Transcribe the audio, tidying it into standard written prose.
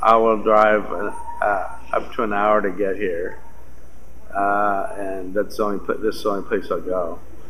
I will drive up to an hour to get here, and that's this is the only place I'll go.